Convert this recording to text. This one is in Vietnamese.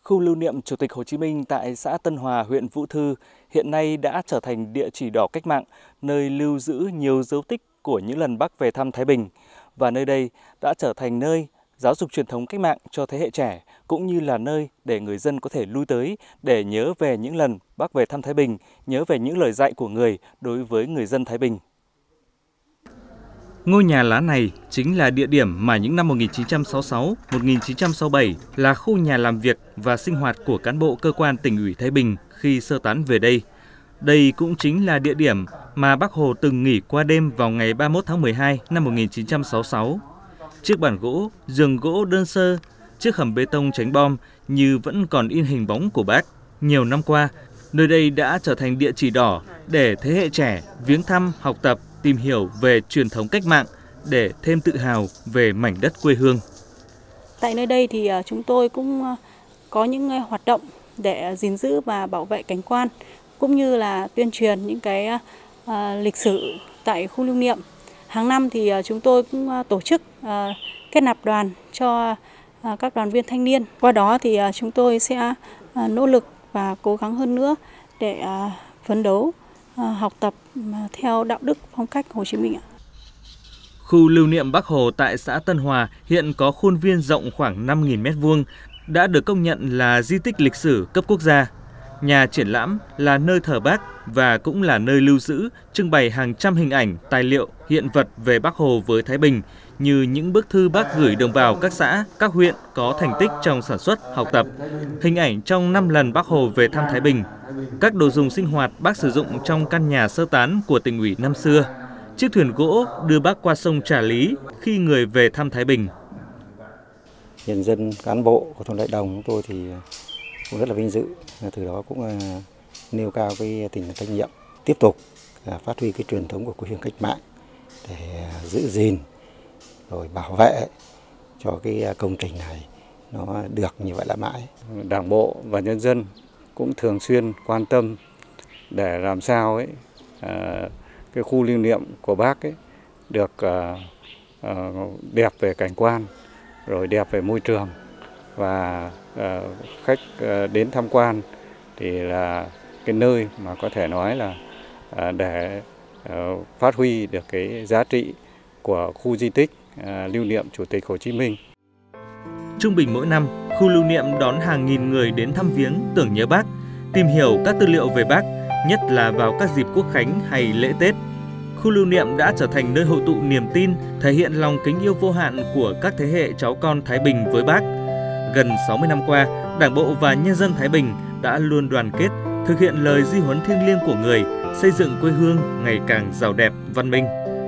Khu lưu niệm Chủ tịch Hồ Chí Minh tại xã Tân Hòa, huyện Vũ Thư hiện nay đã trở thành địa chỉ đỏ cách mạng, nơi lưu giữ nhiều dấu tích của những lần Bác về thăm Thái Bình. Và nơi đây đã trở thành nơi giáo dục truyền thống cách mạng cho thế hệ trẻ, cũng như là nơi để người dân có thể lui tới để nhớ về những lần Bác về thăm Thái Bình, nhớ về những lời dạy của người đối với người dân Thái Bình. Ngôi nhà lá này chính là địa điểm mà những năm 1966, 1967 là khu nhà làm việc và sinh hoạt của cán bộ cơ quan Tỉnh ủy Thái Bình khi sơ tán về đây. Đây cũng chính là địa điểm mà Bác Hồ từng nghỉ qua đêm vào ngày 31 tháng 12 năm 1966. Chiếc bàn gỗ, giường gỗ đơn sơ, chiếc hầm bê tông tránh bom như vẫn còn in hình bóng của Bác. Nhiều năm qua, nơi đây đã trở thành địa chỉ đỏ để thế hệ trẻ viếng thăm, học tập, tìm hiểu về truyền thống cách mạng để thêm tự hào về mảnh đất quê hương. Tại nơi đây thì chúng tôi cũng có những hoạt động để gìn giữ và bảo vệ cảnh quan, cũng như là tuyên truyền những cái lịch sử tại khu lưu niệm. Hàng năm thì chúng tôi cũng tổ chức kết nạp đoàn cho các đoàn viên thanh niên. Qua đó thì chúng tôi sẽ nỗ lực và cố gắng hơn nữa để phấn đấu học tập theo đạo đức phong cách Hồ Chí Minh. Khu lưu niệm Bác Hồ tại xã Tân Hòa hiện có khuôn viên rộng khoảng 5.000 m², đã được công nhận là di tích lịch sử cấp quốc gia. Nhà triển lãm là nơi thờ Bác và cũng là nơi lưu giữ, trưng bày hàng trăm hình ảnh, tài liệu, hiện vật về Bác Hồ với Thái Bình, như những bức thư Bác gửi đồng bào các xã, các huyện có thành tích trong sản xuất, học tập, hình ảnh trong 5 lần Bác Hồ về thăm Thái Bình, các đồ dùng sinh hoạt Bác sử dụng trong căn nhà sơ tán của Tỉnh ủy năm xưa, chiếc thuyền gỗ đưa Bác qua sông Trà Lý khi người về thăm Thái Bình. Nhân dân, cán bộ của thôn Đại Đồng chúng tôi thì cũng rất là vinh dự, từ đó cũng nêu cao cái tinh thần trách nhiệm, tiếp tục phát huy cái truyền thống của quê hương cách mạng để giữ gìn rồi bảo vệ cho cái công trình này nó được như vậy là mãi. Đảng bộ và nhân dân cũng thường xuyên quan tâm để làm sao ấy cái khu lưu niệm của Bác ấy được đẹp về cảnh quan, rồi đẹp về môi trường, và khách đến tham quan thì là cái nơi mà có thể nói là để phát huy được cái giá trị của khu di tích lưu niệm Chủ tịch Hồ Chí Minh. Trung bình mỗi năm, khu lưu niệm đón hàng nghìn người đến thăm viếng, tưởng nhớ Bác, tìm hiểu các tư liệu về Bác, nhất là vào các dịp Quốc khánh hay lễ Tết. Khu lưu niệm đã trở thành nơi hội tụ niềm tin, thể hiện lòng kính yêu vô hạn của các thế hệ cháu con Thái Bình với Bác. Gần 60 năm qua, Đảng bộ và nhân dân Thái Bình đã luôn đoàn kết, thực hiện lời di huấn thiêng liêng của người, xây dựng quê hương ngày càng giàu đẹp, văn minh.